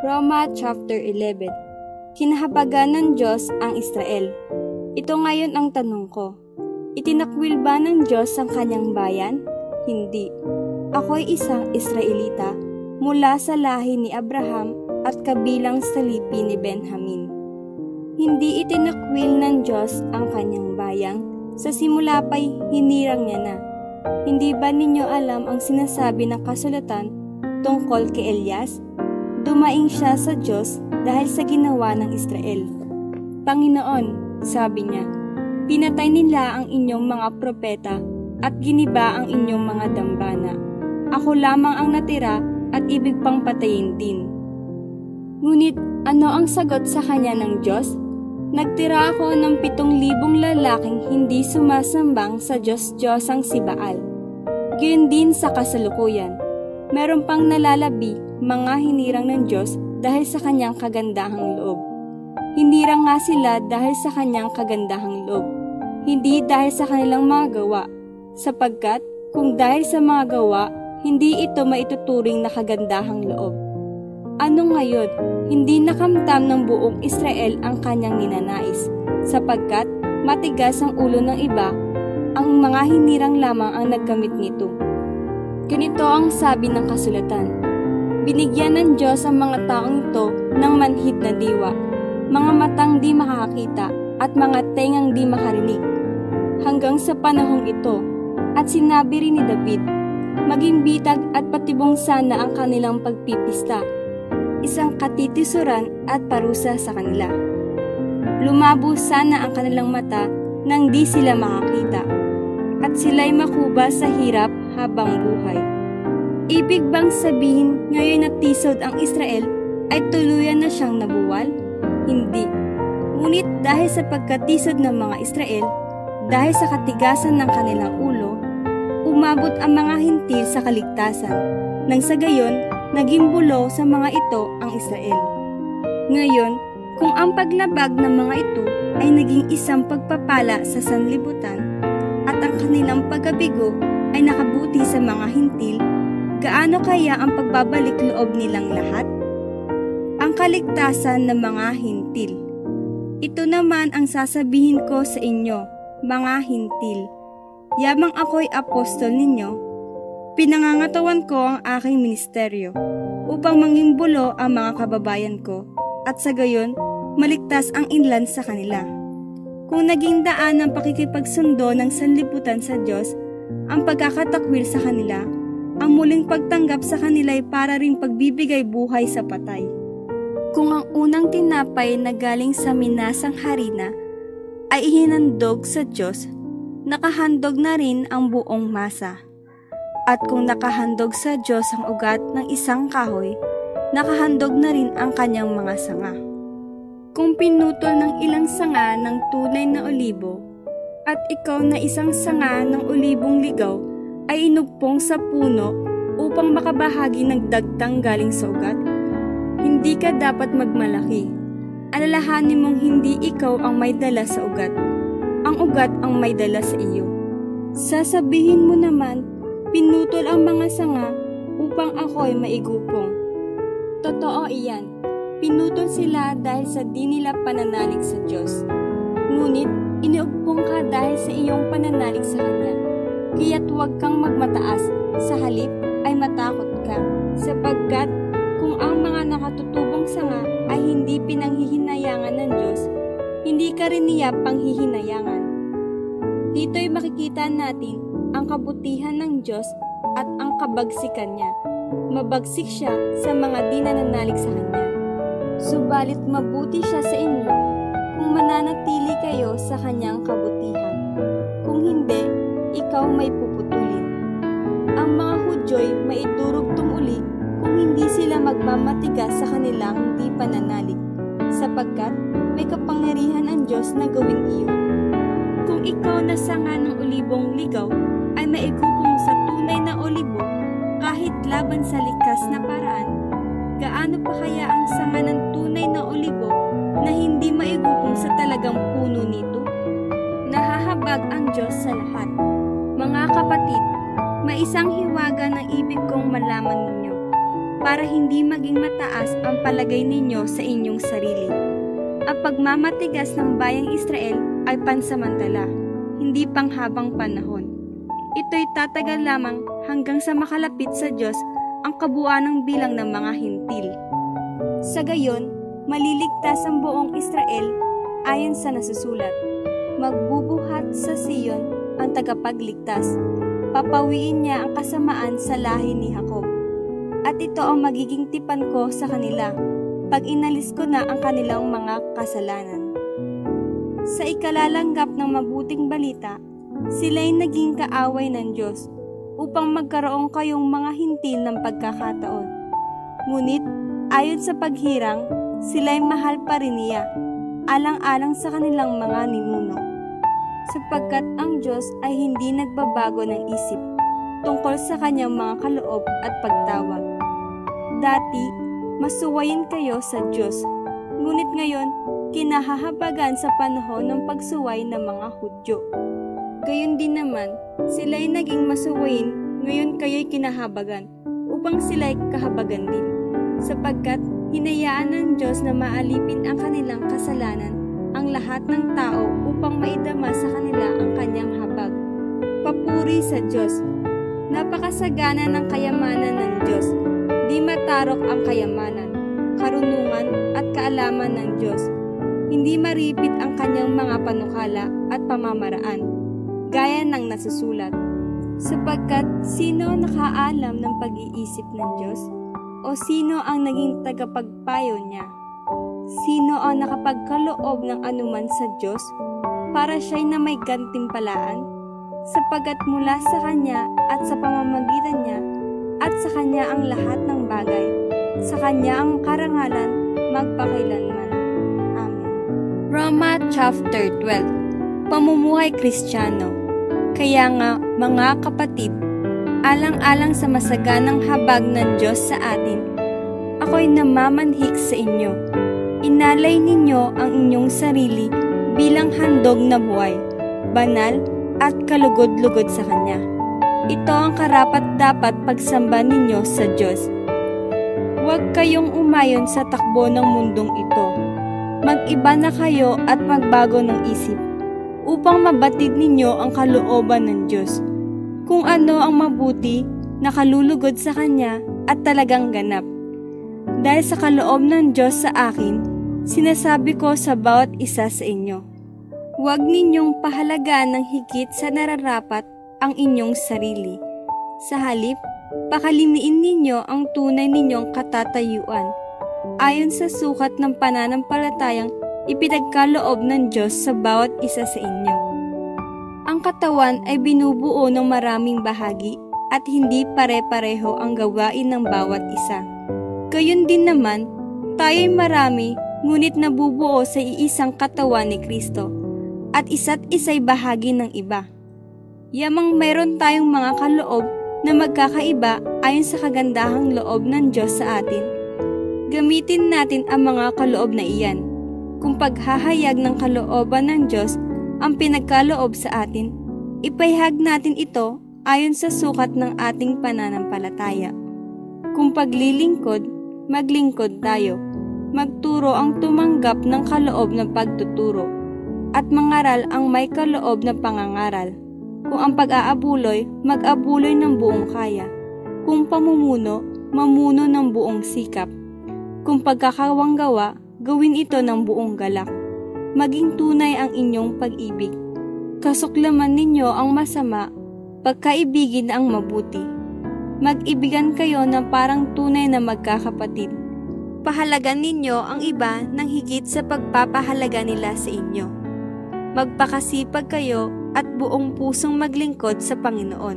Roma chapter 11. Kinahabagan ng Diyos ang Israel. Ito ngayon ang tanong ko. Itinakwil ba ng Diyos ang kanyang bayan? Hindi. Ako'y isang Israelita mula sa lahi ni Abraham at kabilang sa lipi ni Benjamin. Hindi itinakwil ng Diyos ang kanyang bayan. Sa simula pa'y hinirang niya na. Hindi ba ninyo alam ang sinasabi ng kasulatan tungkol kay Elias? Dumaing siya sa Diyos dahil sa ginawa ng Israel. Panginoon, sabi niya, pinatay nila ang inyong mga propeta at giniba ang inyong mga dambana. Ako lamang ang natira at ibig pang patayin din. Ngunit ano ang sagot sa kanya ng Diyos? Nagtira ako ng 7,000 lalaking hindi sumasambang sa Diyos-Diyosang si Baal. Gayon din sa kasalukuyan. Meron pang nalalabi mga hinirang ng Diyos dahil sa kanyang kagandahang loob. Hinirang nga sila dahil sa kanyang kagandahang loob, hindi dahil sa kanilang mga gawa, sapagkat kung dahil sa mga gawa, hindi ito maituturing na kagandahang loob. Ano ngayon, hindi nakamtam ng buong Israel ang kanyang ninanais, sapagkat matigas ang ulo ng iba, ang mga hinirang lamang ang nagkamit nito. Ganito ang sabi ng kasulatan. Binigyan ng Diyos ang mga taong ito ng manhid na diwa, mga matang di makakakita at mga tengang di makarinig. Hanggang sa panahong ito, at sinabi rin ni David, maging bitag at patibong sana ang kanilang pagpipista, isang katitisuran at parusa sa kanila. Lumabo sana ang kanilang mata nang di sila makakita, at sila'y makuba sa hirap habang buhay. Ibig bang sabihin ngayon na tisod ang Israel ay tuluyan na siyang nabuwal? Hindi. Ngunit dahil sa pagkatisod ng mga Israel, dahil sa katigasan ng kanilang ulo, umabot ang mga hintil sa kaligtasan, nang sa gayon, naging bulo sa mga ito ang Israel. Ngayon, kung ang paglabag ng mga ito ay naging isang pagpapala sa sanlibutan, at ang kanilang pagkabigo ay nakabuti sa mga hintil, gaano kaya ang pagbabalik loob nilang lahat? Ang kaligtasan ng mga hintil. Ito naman ang sasabihin ko sa inyo, mga hintil. Yamang ako'y apostol ninyo, pinangangatawan ko ang aking ministeryo upang manging bulo ang mga kababayan ko at sa gayon maligtas ang inland sa kanila. Kung naging daan ng pakikipagsundo ng sanlibutan sa Diyos ang pagkakatakwil sa kanila, ang muling pagtanggap sa kanila ay para ring pagbibigay buhay sa patay. Kung ang unang tinapay na galing sa minasang harina ay ihinandog sa Diyos, nakahandog na rin ang buong masa. At kung nakahandog sa Diyos ang ugat ng isang kahoy, nakahandog na rin ang kanyang mga sanga. Kung pinutol ng ilang sanga ng tunay na olibo, at ikaw na isang sanga ng olibong ligaw ay inugpong sa puno upang makabahagi ng dagtang galing sa ugat, hindi ka dapat magmalaki. Alalahanin mong hindi ikaw ang may dala sa ugat, ang ugat ang may dala sa iyo. Sasabihin mo naman, pinutol ang mga sanga upang ako'y maigupong. Totoo iyan, pinutol sila dahil sa di nila pananalig sa Diyos. Ngunit iniugpong ka dahil sa iyong pananalig sa Kanya. Kaya't huwag kang magmataas, sa halip ay matakot ka, sapagkat kung ang mga nakatutubong sanga ay hindi pinanghihinayangan ng Diyos, hindi ka rin niya panghihinayangan. Dito'y makikita natin ang kabutihan ng Diyos at ang kabagsikan niya. Mabagsik siya sa mga di nananalig sa Kanya. Subalit mabuti siya sa inyo kung mananatili kayo sa Kanyang kabutihan. Kung hindi, ikaw may puputulin. Ang mga Hudyo'y maidurugtong uli kung hindi sila magmamatigas sa kanilang di pananalig, sapagkat may kapangyarihan ang Diyos na gawin iyon. Kung ikaw na sanga ng olibong ligaw ay maigupong sa tunay na olibo kahit laban sa likas na paraan, gaano pa kaya ang sanga ng tunay na olibo na hindi maigupong sa talagang puno nito? Nahahabag ang Diyos sa lahat. Mga kapatid, may isang hiwaga na ibig kong malaman ninyo. para hindi maging mataas ang palagay ninyo sa inyong sarili. Ang pagmamatigas ng bayang Israel ay pansamantala, hindi panghabang panahon. Ito'y tatagal lamang hanggang sa makalapit sa Diyos ang kabuuan ng bilang ng mga hintil. Sa gayon, maliligtas ang buong Israel ayon sa nasusulat. Magbubuhat sa Siyon ang tagapagligtas. Papawiin niya ang kasamaan sa lahi ni Jacob. At ito ang magiging tipan ko sa kanila pag inalis ko na ang kanilang mga kasalanan. Sa ikalalanggap ng mabuting balita, sila'y naging kaaway ng Diyos upang magkaroon kayong mga hintil ng pagkakataon. Ngunit, ayon sa paghirang, sila'y mahal pa rin niya, alang-alang sa kanilang mga ninuno. Sapagkat ang Diyos ay hindi nagbabago ng isip tungkol sa kanyang mga kaloob at pagtawag. Dati, masuwayin kayo sa Diyos, ngunit ngayon, kinahahabagan sa panahon ng pagsuway ng mga Hudyo. Gayon din naman, sila'y naging masuwayin, ngayon kayo'y kinahabagan, upang sila'y kahabagan din, sapagkat hinayaan ng Diyos na maalipin ang kanilang kasalanan, ang lahat ng tao upang maidama sa kanila ang kanyang habag. Papuri sa Diyos! Napakasagana ng kayamanan ng Diyos, di matarok ang kayamanan, karunungan at kaalaman ng Diyos. Hindi maripit ang kanyang mga panukala at pamamaraan, gaya ng nasusulat. Sapagkat sino nakaalam ng pag-iisip ng Diyos? O sino ang naging tagapagpayo niya? Sino ang nakapagkaloob ng anuman sa Diyos para siya'y na may gantimpalaan? Sapagkat mula sa Kanya at sa pamamagitan niya at sa Kanya ang lahat ng bagay, sa Kanya ang karangalan magpakailanman. Amen. Roma chapter 12. Pamumuhay Kristiyano. Kaya nga, mga kapatid, alang-alang sa masaganang habag ng Diyos sa atin, ako'y namamanhik sa inyo. Inalay ninyo ang inyong sarili bilang handog na buhay, banal at kalugod-lugod sa Kanya. Ito ang karapat-dapat pagsamba ninyo sa Diyos. Huwag kayong umayon sa takbo ng mundong ito. Mag-iba na kayo at magbago ng isip, upang mabatid ninyo ang kalooban ng Diyos, kung ano ang mabuti, nakalulugod sa Kanya at talagang ganap. Dahil sa kaloob ng Diyos sa akin, sinasabi ko sa bawat isa sa inyo, huwag ninyong pahalagaan ng higit sa nararapat ang inyong sarili. Sa halip, pakalimiin ninyo ang tunay ninyong katatayuan, ayon sa sukat ng pananampalatayang ipinagkaloob ng Diyos sa bawat isa sa inyo. Ang katawan ay binubuo ng maraming bahagi at hindi pare-pareho ang gawain ng bawat isa. Gayon din naman, tayo'y marami ngunit nabubuo sa iisang katawan ni Kristo at isa't isa'y bahagi ng iba. Yamang mayroon tayong mga kaloob na magkakaiba ayon sa kagandahang loob ng Diyos sa atin. Gamitin natin ang mga kaloob na iyan. Kung paghahayag ng kalooban ng Diyos ang pinagkaloob sa atin, ipahayag natin ito ayon sa sukat ng ating pananampalataya. Kung paglilingkod, maglingkod tayo. Magturo ang tumanggap ng kaloob ng pagtuturo, at mangaral ang may kaloob na pangangaral. Kung ang pag-aabuloy, mag-abuloy ng buong kaya. Kung pamumuno, mamuno ng buong sikap. Kung pagkakawanggawa, gawin ito ng buong galak. Maging tunay ang inyong pag-ibig. Kasuklaman ninyo ang masama, pagkaibigin ang mabuti. Mag-ibigan kayo na parang tunay na magkakapatid. Pahalagan ninyo ang iba ng higit sa pagpapahalaga nila sa inyo. Magpakasipag kayo at buong pusong maglingkod sa Panginoon.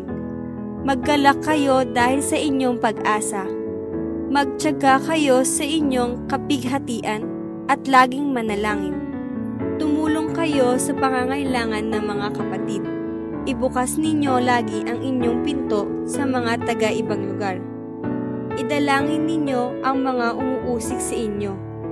Maggalak kayo dahil sa inyong pag-asa. Magtiyaga kayo sa inyong kapighatian at laging manalangin. Tumulong kayo sa pangangailangan ng mga kapatid. Ibukas ninyo lagi ang inyong pinto sa mga taga-ibang lugar. Idalangin ninyo ang mga umuusig sa inyo.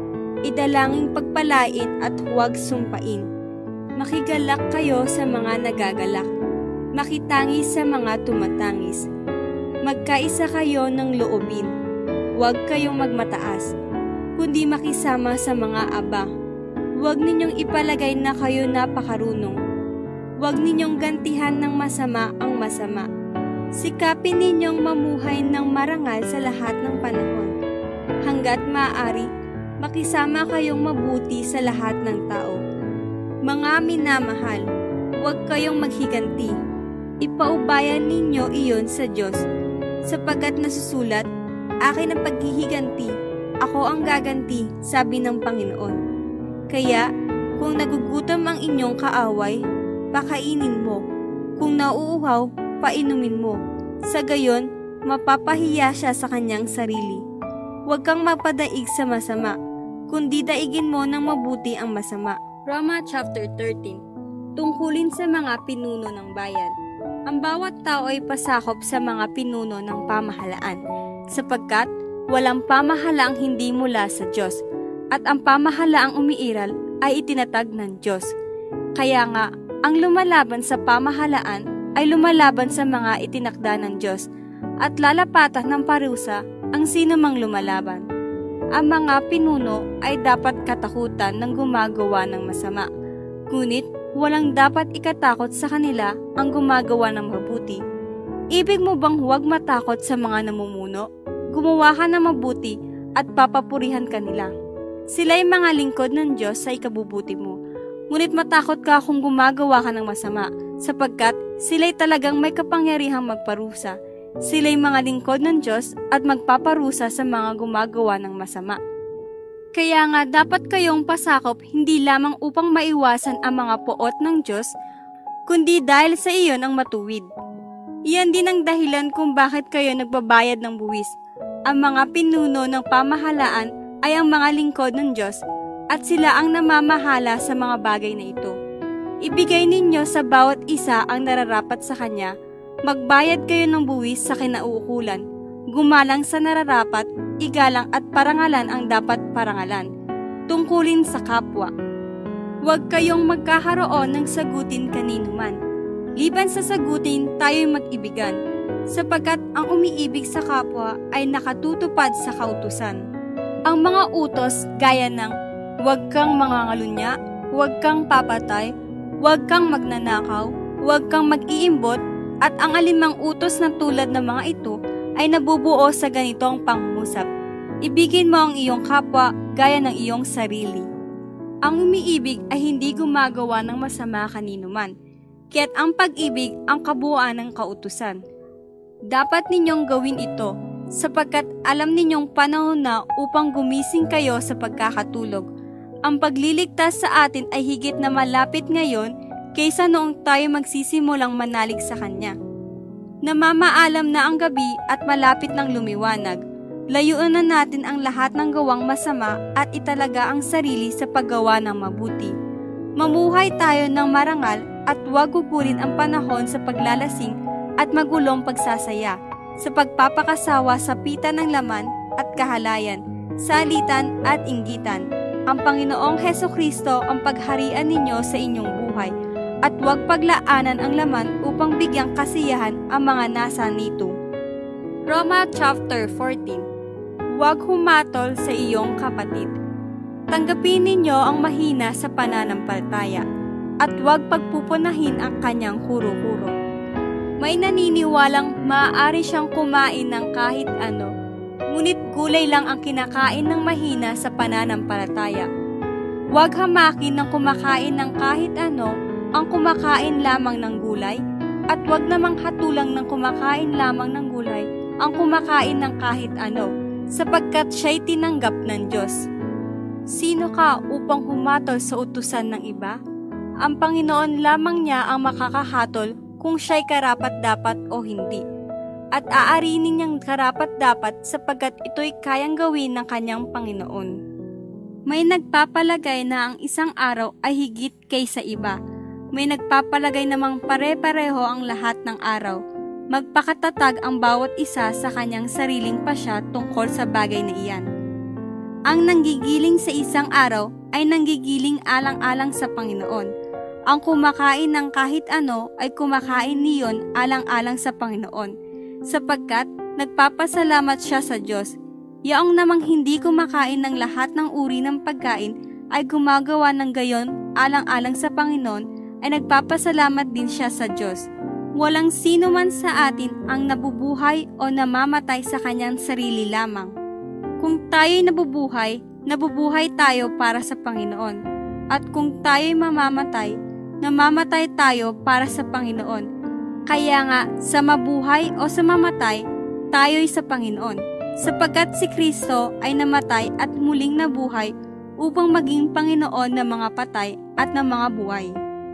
Idalangin pagpalain at huwag sumpain. Makigalak kayo sa mga nagagalak. Makitangis sa mga tumatangis. Magkaisa kayo ng loobin. huwag kayong magmataas, kundi makisama sa mga aba. Huwag ninyong ipalagay na kayo napakarunong. Huwag ninyong gantihan ng masama ang masama. Sikapin ninyong mamuhay ng marangal sa lahat ng panahon. Hanggat maaari, makisama kayong mabuti sa lahat ng tao. Mga minamahal, huwag kayong maghiganti. Ipaubayan ninyo iyon sa Diyos, sapagkat nasusulat, akin ang paghihiganti, ako ang gaganti, sabi ng Panginoon. Kaya, kung nagugutom ang inyong kaaway, pakainin mo. Kung nauuhaw, painumin mo. Sa gayon, mapapahiya siya sa kanyang sarili. Huwag kang magpadaig sa masama, kundi daigin mo ng mabuti ang masama. Roma chapter 13. Tungkulin sa mga pinuno ng bayan. Ang bawat tao ay pasakop sa mga pinuno ng pamahalaan, sapagkat walang pamahalaang hindi mula sa Diyos, at ang pamahalaang umiiral ay itinatag ng Diyos. Kaya nga, ang lumalaban sa pamahalaan ay lumalaban sa mga itinakda ng Diyos, at lalapatan ng parusa ang sino mang lumalaban. Ang mga pinuno ay dapat katakutan ng gumagawa ng masama, ngunit walang dapat ikatakot sa kanila ang gumagawa ng mabuti. Ibig mo bang huwag matakot sa mga namumuno? Gumawa ka ng mabuti at papapurihan kanila. Sila'y mga lingkod ng Diyos sa ikabubuti mo. Ngunit matakot ka kung gumagawa ka ng masama, sapagkat sila'y talagang may kapangyarihang magparusa. Sila'y mga lingkod ng Diyos at magpaparusa sa mga gumagawa ng masama. Kaya nga dapat kayong pasakop hindi lamang upang maiwasan ang mga poot ng Diyos, kundi dahil sa iyon ang matuwid. Iyan din ang dahilan kung bakit kayo nagbabayad ng buwis. Ang mga pinuno ng pamahalaan ay ang mga lingkod ng Diyos, at sila ang namamahala sa mga bagay na ito. Ibigay ninyo sa bawat isa ang nararapat sa kanya. Magbayad kayo ng buwis sa kinauukulan. Gumalang sa nararapat, igalang at parangalan ang dapat parangalan. Tungkulin sa kapwa. Huwag kayong magkakaroon ng sagutin kanino man. Liban sa sagutin, tayo'y mag-ibigan, sapagkat ang umiibig sa kapwa ay nakatutupad sa kautusan. Ang mga utos gaya ng huwag kang mangangalunya, huwag kang papatay, huwag kang magnanakaw, huwag kang mag-iimbot, at ang alimang utos na tulad ng mga ito ay nabubuo sa ganitong pangungusap. Ibigin mo ang iyong kapwa gaya ng iyong sarili. Ang umiibig ay hindi gumagawa ng masama kanino man, kaya't ang pag-ibig ang kabuuan ng kautusan. Dapat ninyong gawin ito, sapagkat alam ninyong panahon na upang gumising kayo sa pagkakatulog. Ang pagliligtas sa atin ay higit na malapit ngayon kaysa noong tayo magsisimulang manalig sa Kanya. Namamaalam na ang gabi at malapit ng lumiwanag. Layuan na natin ang lahat ng gawang masama at italaga ang sarili sa paggawa ng mabuti. Mamuhay tayo ng marangal at huwag gugulin ang panahon sa paglalasing at magulong pagsasaya, sa pagpapakasawa sa pita ng laman at kahalayan, salitan at inggitan. Ang Panginoong Hesukristo ang pagharian ninyo sa inyong buhay, at huwag paglaanan ang laman upang bigyang kasiyahan ang mga nasa nito. Roma chapter 14. Huwag humatol sa iyong kapatid. Tanggapin ninyo ang mahina sa pananampalataya, at huwag pagpupunahin ang kanyang kuro-kuro. May naniniwalang maaari siyang kumain ng kahit ano, ngunit gulay lang ang kinakain ng mahina sa pananampalataya. Huwag hamakin ng kumakain ng kahit ano ang kumakain lamang ng gulay, at huwag namang hatulang ng kumakain lamang ng gulay ang kumakain ng kahit ano, sapagkat siya'y tinanggap ng Diyos. Sino ka upang humatol sa utusan ng iba? Ang Panginoon lamang niya ang makakahatol kung siya'y karapat-dapat o hindi, at aarinin niyang karapat-dapat sapagkat ito'y kayang gawin ng kanyang Panginoon. May nagpapalagay na ang isang araw ay higit kaysa iba. May nagpapalagay namang pare-pareho ang lahat ng araw. Magpakatatag ang bawat isa sa kanyang sariling pasya tungkol sa bagay na iyan. Ang nanggigiling sa isang araw ay nanggigiling alang-alang sa Panginoon. Ang kumakain ng kahit ano ay kumakain niyon alang-alang sa Panginoon, sapagkat nagpapasalamat siya sa Diyos. Yaong namang hindi kumakain ng lahat ng uri ng pagkain ay gumagawa ng gayon alang-alang sa Panginoon ay nagpapasalamat din siya sa Diyos. Walang sino man sa atin ang nabubuhay o namamatay sa kanyang sarili lamang. Kung tayo'y nabubuhay, nabubuhay tayo para sa Panginoon. At kung tayo'y mamamatay, namamatay tayo para sa Panginoon. Kaya nga, sa mabuhay o sa mamatay, tayo'y sa Panginoon. Sapagkat si Kristo ay namatay at muling nabuhay upang maging Panginoon ng mga patay at ng mga buhay.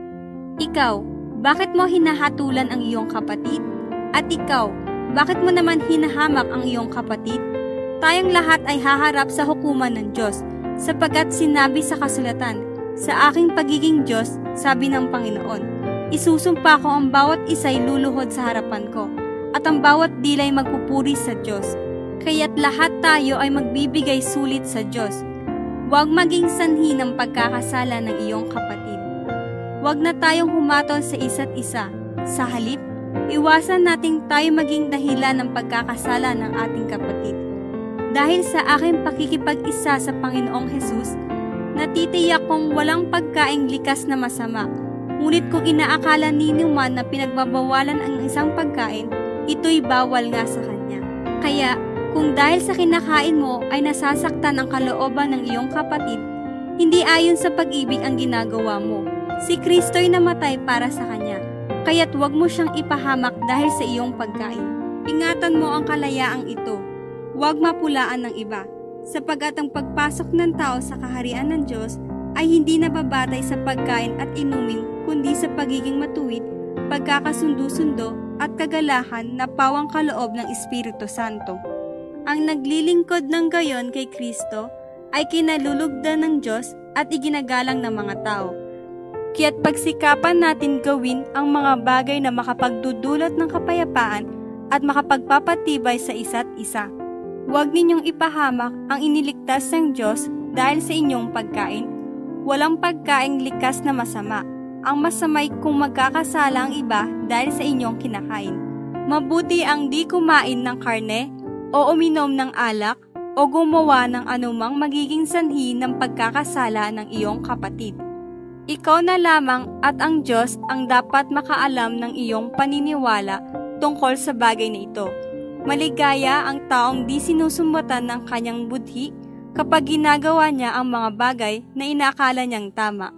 Ikaw, bakit mo hinahatulan ang iyong kapatid? At ikaw, bakit mo naman hinahamak ang iyong kapatid? Tayong lahat ay haharap sa hukuman ng Diyos, sapagkat sinabi sa kasulatan, sa aking pagiging Diyos, sabi ng Panginoon, isusumpa ko ang bawat isa'y luluhod sa harapan ko, at ang bawat dila'y magpupuri sa Diyos. Kaya't lahat tayo ay magbibigay sulit sa Diyos. Huwag maging sanhi ng pagkakasala ng iyong kapatid. Huwag na tayong humatol sa isa't isa. Sa halip, iwasan nating tayo maging dahilan ng pagkakasala ng ating kapatid. Dahil sa aking pakikipag-isa sa Panginoong Hesus, natitiyak kong walang pagkaing likas na masama. Ngunit kung inaakala ninyo man na pinagbabawalan ang isang pagkain, ito'y bawal nga sa Kanya. Kaya, kung dahil sa kinakain mo ay nasasaktan ang kalooban ng iyong kapatid, hindi ayon sa pag-ibig ang ginagawa mo. Si Kristo'y namatay para sa kanya, kaya't huwag mo siyang ipahamak dahil sa iyong pagkain. Ingatan mo ang kalayaang ito. Huwag mapulaan ng iba, sapagat ang pagpasok ng tao sa kaharian ng Diyos ay hindi nababatay sa pagkain at inumin, kundi sa pagiging matuwid, pagkakasundo-sundo at kagalahan na pawang kaloob ng Espiritu Santo. Ang naglilingkod ng gayon kay Kristo ay kinalulugdan ng Diyos at iginagalang ng mga tao. Kaya't pagsikapan natin gawin ang mga bagay na makapagdudulot ng kapayapaan at makapagpapatibay sa isa't isa. Huwag ninyong ipahamak ang iniligtas ng Diyos dahil sa inyong pagkain. Walang pagkaing likas na masama. Ang masamay kung magkakasala ang iba dahil sa inyong kinakain. Mabuti ang di kumain ng karne, o uminom ng alak, o gumawa ng anumang magiging sanhi ng pagkakasala ng iyong kapatid. Ikaw na lamang at ang Diyos ang dapat makaalam ng iyong paniniwala tungkol sa bagay na ito. Maligaya ang taong di sinusumbatan ng kanyang budhi kapag ginagawa niya ang mga bagay na inaakala niyang tama.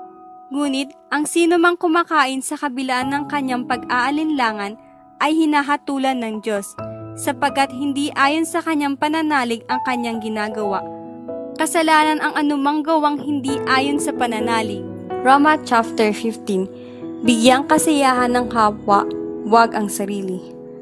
Ngunit, ang sino mang kumakain sa kabilaan ng kanyang pag-aalinlangan ay hinahatulan ng Diyos, sapagkat hindi ayon sa kanyang pananalig ang kanyang ginagawa. Kasalanan ang anumang gawang hindi ayon sa pananalig. Roma chapter 15. Bigyang kasiyahan ng kapwa, huwag ang sarili.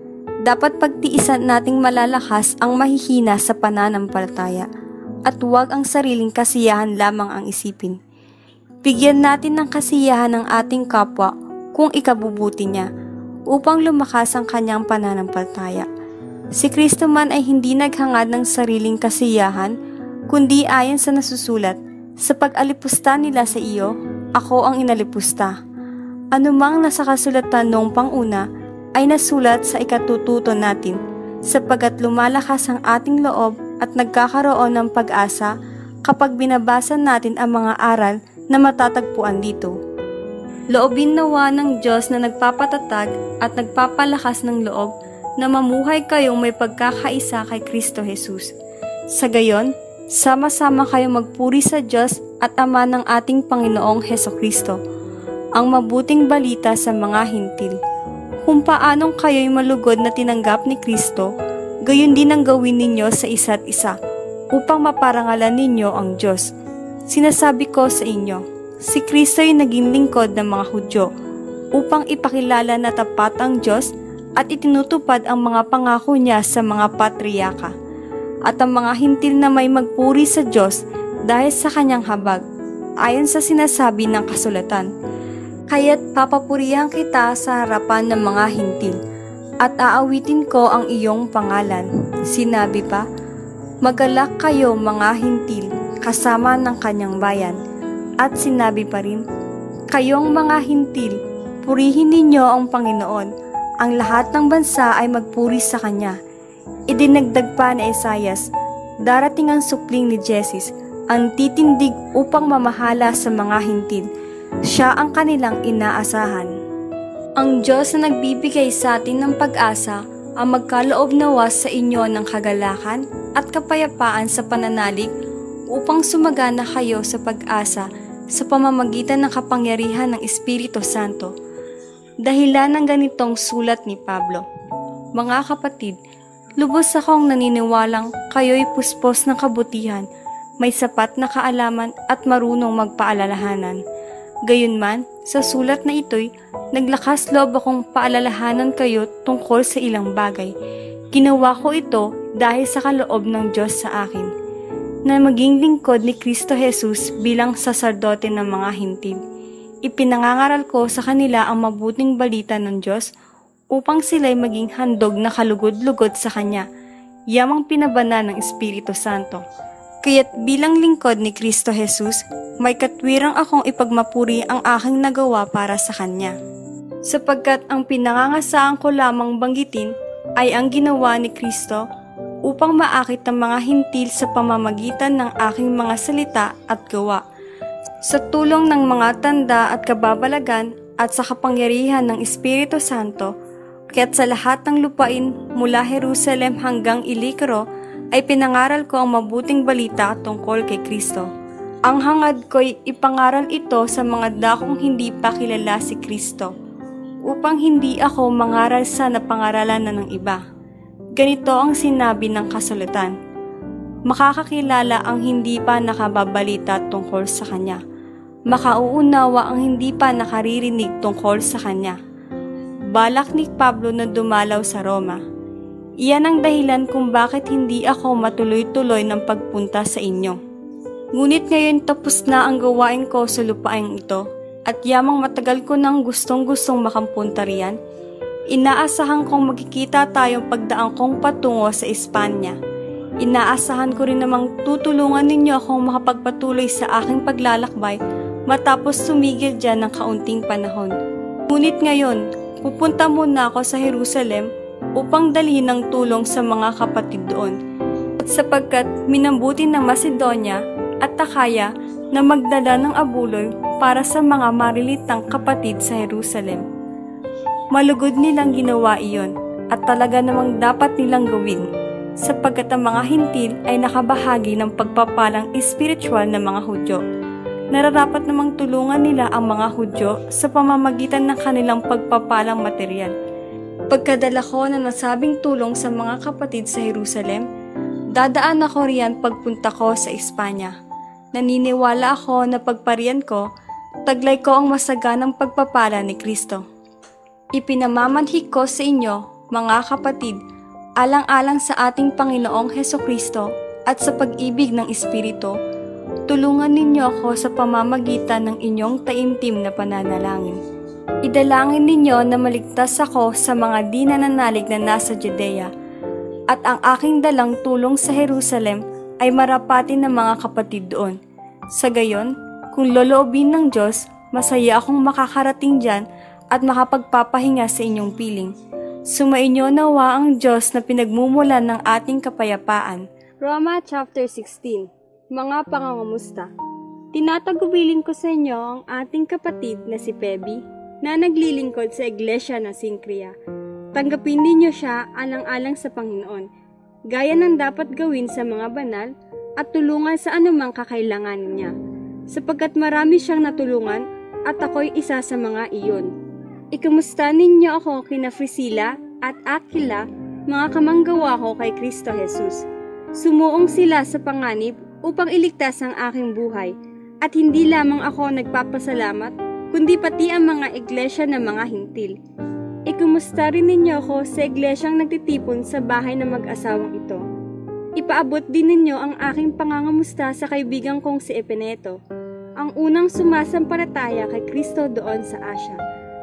Dapat pagtiisan nating malalakas ang mahihina sa pananampalataya, at huwag ang sariling kasiyahan lamang ang isipin. Bigyan natin ng kasiyahan ng ating kapwa kung ikabubuti niya, upang lumakas ang kanyang pananampalataya. Si Kristo man ay hindi naghangad ng sariling kasiyahan, kundi ayon sa nasusulat, sa pag-alipusta nila sa iyo, ako ang inalipusta. Anumang nasa kasulatan noong panguna, ay nasulat sa ikatututo natin, sapagkat lumalakas ang ating loob at nagkakaroon ng pag-asa kapag binabasa natin ang mga aral na matatagpuan dito. Loobin nawa ng Diyos na nagpapatatag at nagpapalakas ng loob na mamuhay kayong may pagkakaisa kay Kristo Jesus. Sa gayon, sama-sama kayong magpuri sa Diyos at Ama ng ating Panginoong Hesukristo, ang mabuting balita sa mga hintil. Kung paanong kayo'y malugod na tinanggap ni Kristo, gayon din ang gawin ninyo sa isa't isa, upang maparangalan ninyo ang Diyos. Sinasabi ko sa inyo, si Kristo'y naging lingkod ng mga Hudyo, upang ipakilala na tapat ang Diyos at itinutupad ang mga pangako niya sa mga patriyaka, at ang mga hintil na may magpuri sa Diyos dahil sa kanyang habag, ayon sa sinasabi ng kasulatan. Kaya't papapurihan kita sa harapan ng mga hintil, at aawitin ko ang iyong pangalan. Sinabi pa, magalak kayo mga hintil, kasama ng kanyang bayan. At sinabi pa rin, kayong mga hintil, purihin ninyo ang Panginoon. Ang lahat ng bansa ay magpuri sa Kanya. Idinagdag pa ni Isaias, darating ang supling ni Jesus, ang titindig upang mamahala sa mga hintil. Siya ang kanilang inaasahan. Ang Diyos na nagbibigay sa atin ng pag-asa ang magkaloob nawa sa inyo ng kagalakan at kapayapaan sa pananalig upang sumagana kayo sa pag-asa sa pamamagitan ng kapangyarihan ng Espiritu Santo. Dahilan ng ganitong sulat ni Pablo. Mga kapatid, lubos akong naniniwalang kayo'y puspos ng kabutihan, may sapat na kaalaman at marunong magpaalalahanan. Gayunman, sa sulat na ito'y naglakas loob akong paalalahanan kayo tungkol sa ilang bagay. Ginawa ko ito dahil sa kaloob ng Diyos sa akin, na maging lingkod ni Kristo Jesus bilang saserdote ng mga hintil. Ipinangangaral ko sa kanila ang mabuting balita ng Diyos upang sila'y maging handog na kalugod-lugod sa Kanya, yamang pinabana ng Espiritu Santo. Kaya't bilang lingkod ni Kristo Jesus, may katwirang akong ipagmapuri ang aking nagawa para sa Kanya. Sapagkat ang pinangangasaan ko lamang banggitin ay ang ginawa ni Kristo upang maakit ang mga hintil sa pamamagitan ng aking mga salita at gawa, sa tulong ng mga tanda at kababalagan at sa kapangyarihan ng Espiritu Santo, kaya't sa lahat ng lupain mula Jerusalem hanggang Ilikaro ay pinangaral ko ang mabuting balita tungkol kay Kristo. Ang hangad ko'y ipangaral ito sa mga dakong hindi pa kilala si Kristo, upang hindi ako mangaral sa napangaralan na ng iba. Ganito ang sinabi ng kasulatan: makakakilala ang hindi pa nakababalita tungkol sa Kanya. Makauunawa ang hindi pa nakaririnig tungkol sa Kanya. Balak ni Pablo na dumalaw sa Roma. Iyan ang dahilan kung bakit hindi ako matuloy-tuloy ng pagpunta sa inyo. Ngunit ngayon tapos na ang gawain ko sa lupain ito, at yamang matagal ko nang gustong-gustong makampunta riyan. Inaasahan kong magkikita tayong pagdaan kong patungo sa Espanya. Inaasahan ko rin namang tutulungan ninyo akong makapagpatuloy sa aking paglalakbay matapos tumigil dyan ng kaunting panahon. Ngunit ngayon, pupunta muna ako sa Jerusalem upang dalhin ng tulong sa mga kapatid doon, sapagkat minambuti ng Macedonia at Akaya na magdala ng abuloy para sa mga marilitang kapatid sa Jerusalem. Malugod nilang ginawa iyon at talaga namang dapat nilang gawin, sapagkat ang mga hintil ay nakabahagi ng pagpapalang espiritual ng mga Hudyo. Nararapat namang tulungan nila ang mga Hudyo sa pamamagitan ng kanilang pagpapalang material. Pagkadala ko na nasabing tulong sa mga kapatid sa Jerusalem, dadaan ako riyan pagpunta ko sa Espanya. Naniniwala ako na pagparian ko, taglay ko ang masaganang pagpapala ni Kristo. Ipinamamanhik ko sa inyo, mga kapatid, alang-alang sa ating Panginoong Hesukristo at sa pag-ibig ng Espiritu, tulungan ninyo ako sa pamamagitan ng inyong taimtim na pananalangin. Idalangin ninyo na maligtas ako sa mga di nananalig na nasa Judea, at ang aking dalang tulong sa Jerusalem ay marapati ng mga kapatid doon. Sa gayon, kung loloobin ng Diyos, masaya akong makakarating dyan at makapagpapahinga sa inyong piling. Sumainyo nawa ang Diyos na pinagmumulan ng ating kapayapaan. Roma chapter 16. Mga pangangamusta. Tinatagubilin ko sa inyo ang ating kapatid na si Pebi, na naglilingkod sa iglesia ng Sincria. Tanggapin ninyo siya alang-alang sa Panginoon, gaya ng dapat gawin sa mga banal, at tulungan sa anumang kakailanganin niya, sapagkat marami siyang natulungan at ako'y isa sa mga iyon. Ikamusta ninyo ako kina Priscilla at Aquila, mga kamanggawa ko kay Kristo Jesus. Sumuong sila sa panganib upang iligtas ang aking buhay, at hindi lamang ako nagpapasalamat, kundi pati ang mga iglesia ng mga hintil. Ikumusta rin ninyo ako sa iglesyang nagtitipon sa bahay ng mag-asawang ito. Ipaabot din ninyo ang aking pangangamusta sa kaibigan kong si Epeneto, ang unang sumasampalataya kay Kristo doon sa Asya,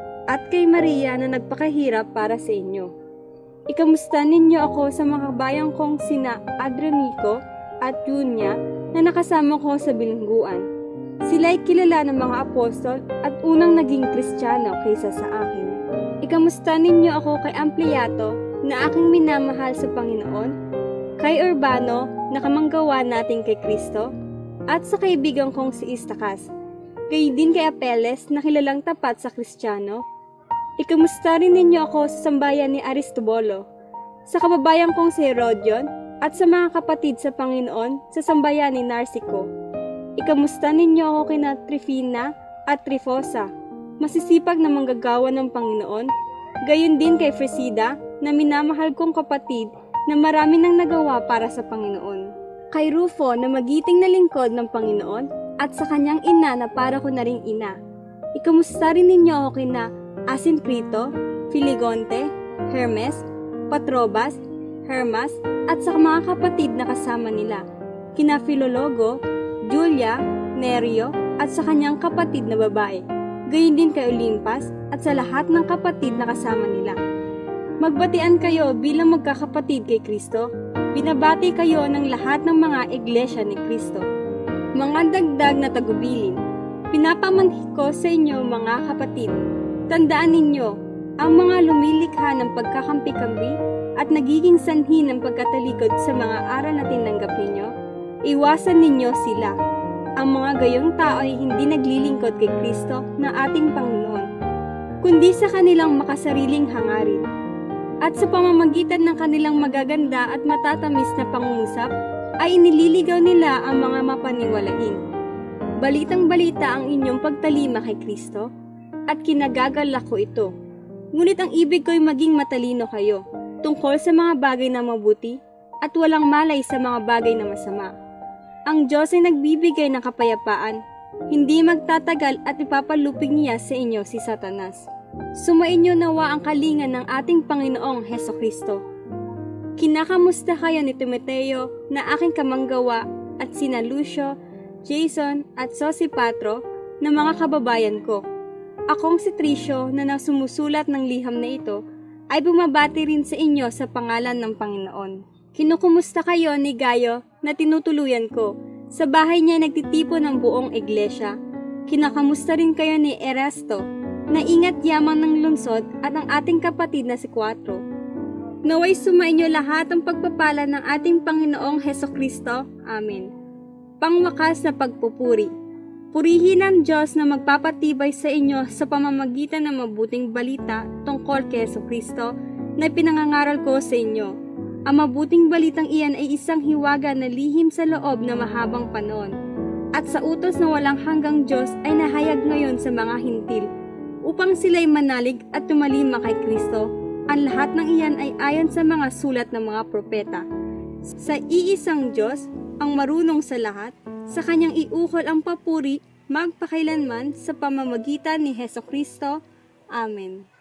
at kay Maria na nagpakahirap para sa inyo. Ikamusta ninyo ako sa mga kabayan kong sina Adronico at Junia na nakasama ko sa bilingguan. Sila'y kilala ng mga apostol at unang naging Kristiyano kaysa sa akin. Ikamusta ninyo ako kay Ampliato na aking minamahal sa Panginoon, kay Urbano na kamanggawa natin kay Kristo, at sa kaibigan kong si Istakas, gayon din kay Apeles na kilalang tapat sa Kristiyano. Ikamusta rin ninyo ako sa sambayan ni Aristobolo, sa kababayan kong si Herodion, at sa mga kapatid sa Panginoon sa sambayan ni Narciso. Ikamusta ninyo ako kina Trifina at Trifosa, masisipag na manggagawa ng Panginoon, gayon din kay Fresida na minamahal kong kapatid na marami nang nagawa para sa Panginoon. Kay Rufo na magiting na lingkod ng Panginoon at sa kanyang ina na para ko na ring ina. Ikamusta rin ninyo ako kina Asincrito, Filigonte, Hermes, Patrobas, Hermas at sa mga kapatid na kasama nila, kina Filologo, Julia, Nerio at sa kanyang kapatid na babae. Gayon din kay Olimpas at sa lahat ng kapatid na kasama nila. Magbatian kayo bilang magkakapatid kay Kristo. Binabati kayo ng lahat ng mga iglesia ni Kristo. Mga dagdag na tagubilin, pinapamanhik ko sa inyo mga kapatid. Tandaan ninyo, ang mga lumilikha ng pagkakampi-kampi at nagiging sanhi ng pagkatalikod sa mga aral na tinanggap ninyo, iwasan ninyo sila. Ang mga gayong tao ay hindi naglilingkod kay Kristo na ating Panginoon, kundi sa kanilang makasariling hangarin. At sa pamamagitan ng kanilang magaganda at matatamis na pangungusap, ay inililigaw nila ang mga mapaniwalain. Balitang-balita ang inyong pagtalima kay Kristo, at kinagagalak ko ito. Ngunit ang ibig ko'y maging matalino kayo, tungkol sa mga bagay na mabuti, at walang malay sa mga bagay na masama. Ang Diyos ay nagbibigay ng kapayapaan, hindi magtatagal at ipapalupig niya sa inyo si Satanas. Sumainyo nawa ang kalinga ng ating Panginoong Hesukristo. Kinakamusta kayo ni Timoteo na aking kamanggawa at sina Lucio, Jason at Sosipatro na mga kababayan ko. Akong si Tricio na nasumusulat ng liham na ito ay bumabati rin sa inyo sa pangalan ng Panginoon. Kinukumusta kayo ni Gayo na tinutuluyan ko. Sa bahay niya nagtitipon ng buong iglesia. Kinakamusta rin kayo ni Erasto na ingat yamang ng lungsod at ang ating kapatid na si Quatro. Naway sumainyo lahat ang pagpapala ng ating Panginoong Hesukristo. Amen. Pangwakas na pagpupuri. Purihin ang Diyos na magpapatibay sa inyo sa pamamagitan ng mabuting balita tungkol kay Hesukristo na pinangangaral ko sa inyo. Ang mabuting balitang iyan ay isang hiwaga na lihim sa loob na mahabang panahon. At sa utos na walang hanggang Diyos ay nahayag ngayon sa mga hintil, upang sila'y manalig at tumalima kay Kristo. Ang lahat ng iyan ay ayon sa mga sulat ng mga propeta. Sa iisang Diyos, ang marunong sa lahat, sa kanyang iukol ang papuri, magpakailanman sa pamamagitan ni Hesukristo. Amen.